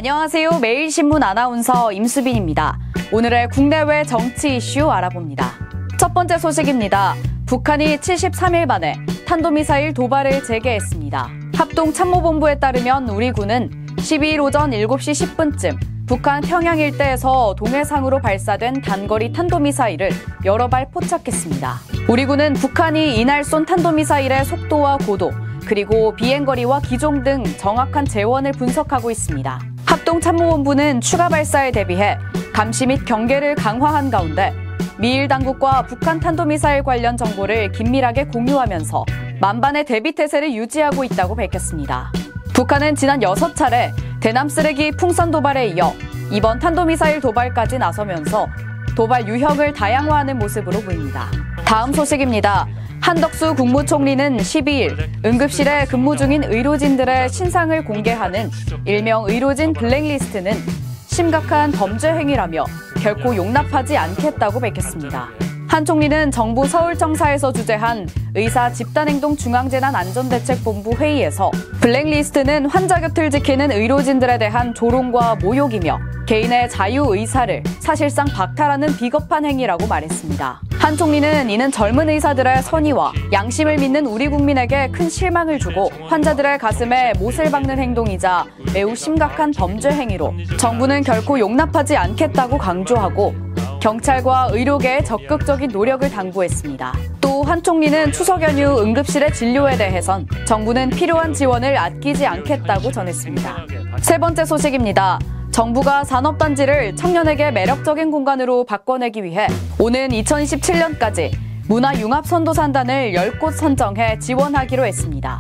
안녕하세요. 매일신문 아나운서 임수빈입니다. 오늘의 국내외 정치 이슈 알아봅니다. 첫 번째 소식입니다. 북한이 73일 만에 탄도미사일 도발을 재개했습니다. 합동참모본부에 따르면 우리 군은 12일 오전 7시 10분쯤 북한 평양 일대에서 동해상으로 발사된 단거리 탄도미사일을 여러 발 포착했습니다. 우리 군은 북한이 이날 쏜 탄도미사일의 속도와 고도, 그리고 비행거리와 기종 등 정확한 재원을 분석하고 있습니다. 합동참모본부는 추가 발사에 대비해 감시 및 경계를 강화한 가운데 미일 당국과 북한 탄도미사일 관련 정보를 긴밀하게 공유하면서 만반의 대비태세를 유지하고 있다고 밝혔습니다. 북한은 지난 6차례 대남 쓰레기 풍선 도발에 이어 이번 탄도미사일 도발까지 나서면서 도발 유형을 다양화하는 모습으로 보입니다. 다음 소식입니다. 한덕수 국무총리는 12일 응급실에 근무 중인 의료진들의 신상을 공개하는 일명 의료진 블랙리스트는 심각한 범죄 행위라며 결코 용납하지 않겠다고 밝혔습니다. 한 총리는 정부 서울청사에서 주재한 의사 집단행동 중앙재난안전대책본부 회의에서 블랙리스트는 환자 곁을 지키는 의료진들에 대한 조롱과 모욕이며 개인의 자유의사를 사실상 박탈하는 비겁한 행위라고 말했습니다. 한 총리는 이는 젊은 의사들의 선의와 양심을 믿는 우리 국민에게 큰 실망을 주고 환자들의 가슴에 못을 박는 행동이자 매우 심각한 범죄 행위로 정부는 결코 용납하지 않겠다고 강조하고 경찰과 의료계의 적극적인 노력을 당부했습니다. 또 한 총리는 추석 연휴 응급실의 진료에 대해선 정부는 필요한 지원을 아끼지 않겠다고 전했습니다. 세 번째 소식입니다. 정부가 산업단지를 청년에게 매력적인 공간으로 바꿔내기 위해 오는 2027년까지 문화융합선도산단을 10곳 선정해 지원하기로 했습니다.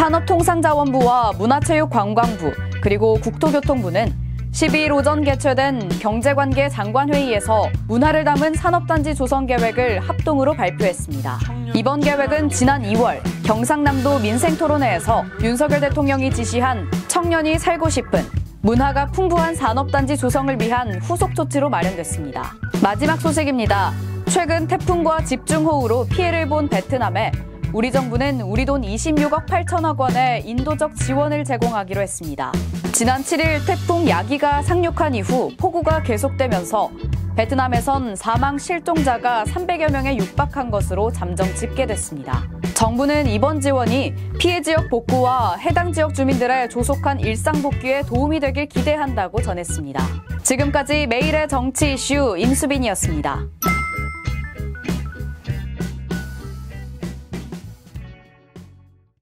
산업통상자원부와 문화체육관광부 그리고 국토교통부는 12일 오전 개최된 경제관계 장관회의에서 문화를 담은 산업단지 조성 계획을 합동으로 발표했습니다. 이번 계획은 지난 2월 경상남도 민생토론회에서 윤석열 대통령이 지시한 청년이 살고 싶은 문화가 풍부한 산업단지 조성을 위한 후속 조치로 마련됐습니다. 마지막 소식입니다. 최근 태풍과 집중호우로 피해를 본 베트남에 우리 정부는 우리 돈 26억 8천억 원의 인도적 지원을 제공하기로 했습니다. 지난 7일 태풍 야기가 상륙한 이후 폭우가 계속되면서 베트남에선 사망 실종자가 300여 명에 육박한 것으로 잠정 집계됐습니다. 정부는 이번 지원이 피해 지역 복구와 해당 지역 주민들의 조속한 일상 복귀에 도움이 되길 기대한다고 전했습니다. 지금까지 매일의 정치 이슈 임수빈이었습니다.